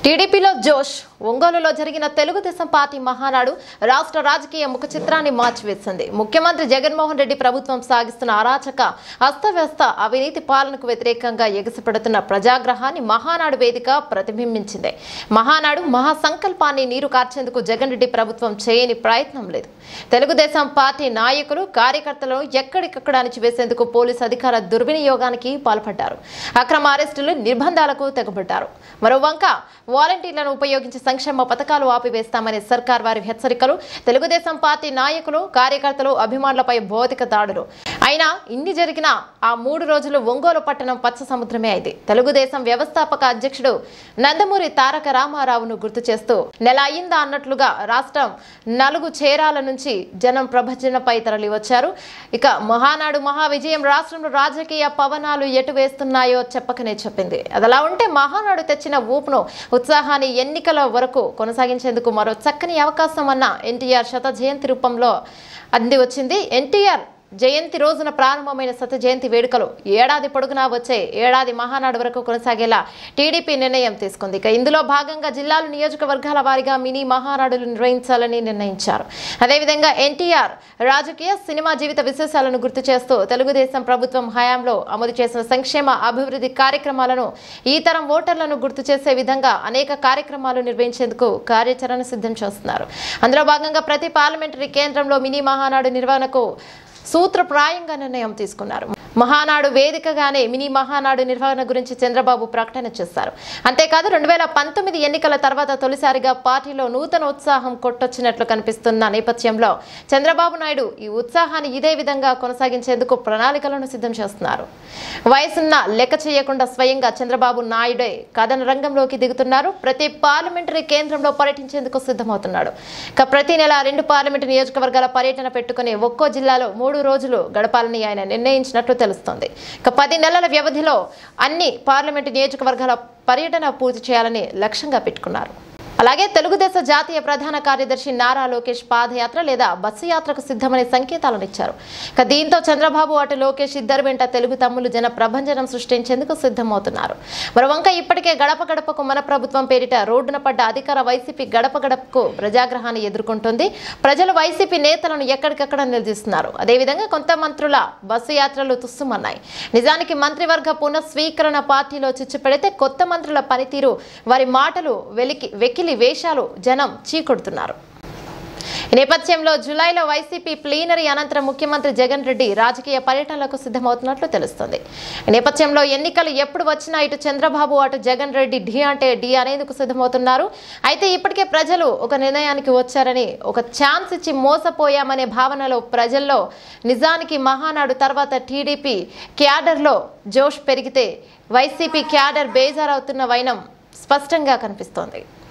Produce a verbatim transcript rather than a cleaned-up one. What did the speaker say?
టీడీపీలో జోష్ ఒంగోలులో జరిగిన తెలుగుదేశం పార్టీ మహానాడు రాష్ట్ర రాజకీయ ముఖ చిత్రాన్ని మార్చివేసింది. ముఖ్యమంత్రి జగన్మోహన్ రెడ్డి ప్రభుత్వం సాగిస్తున్న అరాచక అస్తవ్యస్త అవినీతి పాలనకు వ్యతిరేకంగా ఎగసిపడుతున్న ప్రజాగ్రహాన్ని మహానాడు వేదిక ప్రతిబింబించింది. మహానాడు మహాసంకల్పాన్ని నీరు కార్చేందుకు జగన్ రెడ్డి ప్రభుత్వం చేయని ప్రయత్నం లేదు. తెలుగుదేశం పార్టీ నాయకులు కార్యకర్తలను ఎక్కడికక్కడ అణిచివేసేందుకు పోలీసు అధికార దుర్వినియోగానికి పాల్పడ్డారు. అక్రమ అరెస్టులు నిర్బంధాలకు తెగబడ్డారు. మరోవంక వాలంటీర్లను ఉపయోగించి సంక్షేమ పథకాలు ఆపివేస్తామనే సర్కార్ వారి హెచ్చరికలు, తెలుగుదేశం పార్టీ నాయకులు కార్యకర్తలు అభిమానులపై భౌతిక దాడులు. అయినా ఇన్ని జరిగిన ఆ మూడు రోజులు ఒంగోలు పట్టణం పచ్చ సముద్రమే అయింది. తెలుగుదేశం వ్యవస్థాపక అధ్యక్షుడు నందమూరి తారక రామారావును గుర్తు చేస్తూ నెల అయిందా అన్నట్లుగా రాష్ట్రం నలుగు చేరాల నుంచి జనం ప్రభజనపై తరలి వచ్చారు. ఇక మహానాడు మహా విజయం రాష్ట్రంలో రాజకీయ పవనాలు ఎటు వేస్తున్నాయో చెప్పకనే చెప్పింది. అదలా ఉంటే మహానాడు తెచ్చిన ఊపును ఉత్సాహాన్ని ఎన్నికల వరకు కొనసాగించేందుకు మరో చక్కని అవకాశం అన్న ఎన్టీఆర్ శత జయంతి రూపంలో అంది వచ్చింది. ఎన్టీఆర్ జయంతి రోజున ప్రారంభమైన శత జయంతి వేడుకలు ఏడాది పొడుగునా వచ్చే ఏడాది మహానాడు వరకు కొనసాగేలా టీడీపీ నిర్ణయం తీసుకుంది. ఇక ఇందులో భాగంగా జిల్లాలు నియోజకవర్గాల వారీగా మినీ మహానాడులు నిర్వహించాలని నిర్ణయించారు. అదేవిధంగా ఎన్టీఆర్ రాజకీయ సినిమా జీవిత విశేషాలను గుర్తు చేస్తూ తెలుగుదేశం ప్రభుత్వం హయాంలో అమలు చేసిన సంక్షేమ అభివృద్ధి కార్యక్రమాలను ఈ తరం ఓటర్లను గుర్తు చేసే విధంగా అనేక కార్యక్రమాలు నిర్వహించేందుకు కార్యాచరణ సిద్ధం చేస్తున్నారు. అందులో భాగంగా ప్రతి పార్లమెంటరీ కేంద్రంలో మినీ మహానాడు నిర్వహణకు సూత్రప్రాయంగా నిర్ణయం తీసుకున్నారు. మహానాడు వేదికగానే మినీ మహానాడు నిర్వహణ గురించి చంద్రబాబు ప్రకటన చేశారు. అంతేకాదు రెండు వేల పంతొమ్మిది ఎన్నికల తర్వాత తొలిసారిగా పార్టీలో నూతన ఉత్సాహం కొట్టొచ్చినట్లు కనిపిస్తున్న నేపథ్యంలో చంద్రబాబు నాయుడు ఈ ఉత్సాహాన్ని ఇదే విధంగా కొనసాగించేందుకు ప్రణాళికలను సిద్ధం చేస్తున్నారు. వయసున్న లెక్క చేయకుండా స్వయంగా చంద్రబాబు నాయుడే కథన రంగంలోకి దిగుతున్నారు. ప్రతి పార్లమెంటరీ కేంద్రంలో పర్యటించేందుకు సిద్ధమవుతున్నాడు. ఇక ప్రతి నెల రెండు పార్లమెంటు నియోజకవర్గాల పర్యటన పెట్టుకుని ఒక్కో జిల్లాలో మూడు రోజులు గడపాలని ఆయన నిర్ణయించినట్లు తెలుస్తోంది. ఇక పది నెలల వ్యవధిలో అన్ని పార్లమెంటు నియోజకవర్గాల పర్యటన పూర్తి చేయాలని లక్ష్యంగా పెట్టుకున్నారు. అలాగే తెలుగుదేశం జాతీయ ప్రధాన కార్యదర్శి నారా లోకేష్ పాదయాత్ర లేదా బస్సు యాత్రకు సిద్ధమనే సంకేతాలను ఇచ్చారు. ఇక దీంతో చంద్రబాబు అటు లోకేష్ ఇద్దరు వెంట తెలుగు తమ్ములు జన ప్రభంజనం సృష్టించేందుకు సిద్ధమవుతున్నారు. మరోవంక ఇప్పటికే గడప గడపకు మన ప్రభుత్వం పేరిట రోడ్డున పడ్డ అధికార వైసీపీ గడప గడపకు ప్రజాగ్రహాన్ని ఎదుర్కొంటుంది. ప్రజలు వైసీపీ నేతలను ఎక్కడికక్కడ నిలదీస్తున్నారు. అదేవిధంగా కొంత మంత్రుల బస్సు యాత్రలు తుస్సుమన్నాయి. నిజానికి మంత్రివర్గ పునఃస్వీకరణ పార్టీలో చిచ్చు పెడితే కొత్త మంత్రుల పనితీరు, వారి మాటలు వెలికి వెకిలి వేషాలు జనం చీకొడుతున్నారు. ఈ నేపథ్యంలో జూలైలో వైసీపీ ప్లీనరీ అనంతరం ముఖ్యమంత్రి జగన్ రెడ్డి రాజకీయ పర్యటనలకు సిద్ధమవుతున్నట్లు తెలుస్తుంది. ఈ నేపథ్యంలో ఎన్నికలు ఎప్పుడు వచ్చినా ఇటు చంద్రబాబు అటు జగన్ రెడ్డి ఢీ అంటే ఢీ అనేందుకు సిద్ధమవుతున్నారు. అయితే ఇప్పటికే ప్రజలు ఒక నిర్ణయానికి వచ్చారని, ఒక ఛాన్స్ ఇచ్చి మోసపోయామనే భావనలో ప్రజల్లో నిజానికి మహానాడు తర్వాత టీడీపీ క్యాడర్లో జోష్ పెరిగితే వైసీపీ క్యాడర్ బేజారవుతున్న వైనం స్పష్టంగా కనిపిస్తోంది.